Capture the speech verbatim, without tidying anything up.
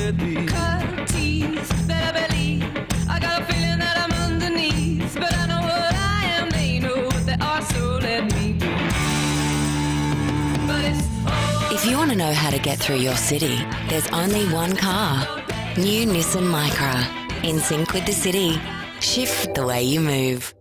let be. Cut teeth, better believe. I got a feeling that I'm underneath, but I know what I am, they know what they are, so let me be. But it's all If you want to know how to get through your city, there's only one car. New Nissan Micra. In sync with the city. Shift the way you move.